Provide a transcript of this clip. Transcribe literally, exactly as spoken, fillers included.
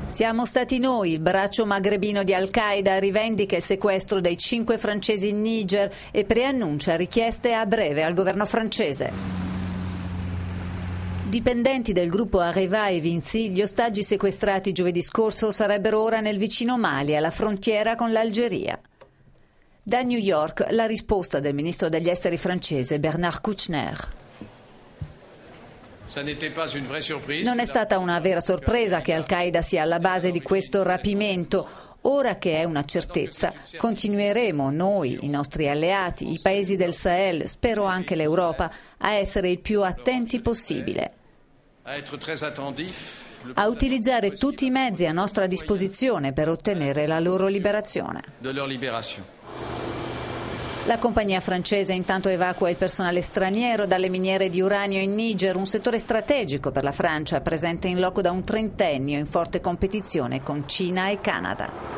Siamo stati noi, il braccio magrebino di Al-Qaeda, rivendica il sequestro dei cinque francesi in Niger e preannuncia richieste a breve al governo francese. Dipendenti del gruppo Areva e Vinci, gli ostaggi sequestrati giovedì scorso sarebbero ora nel vicino Mali, alla frontiera con l'Algeria. Da New York la risposta del ministro degli esteri francese Bernard Kouchner. Non è stata una vera sorpresa che Al-Qaeda sia alla base di questo rapimento. Ora che è una certezza, continueremo noi, i nostri alleati, i paesi del Sahel, spero anche l'Europa, a essere il più attenti possibile, a utilizzare tutti i mezzi a nostra disposizione per ottenere la loro liberazione. La compagnia francese intanto evacua il personale straniero dalle miniere di uranio in Niger, un settore strategico per la Francia, presente in loco da un trentennio in forte competizione con Cina e Canada.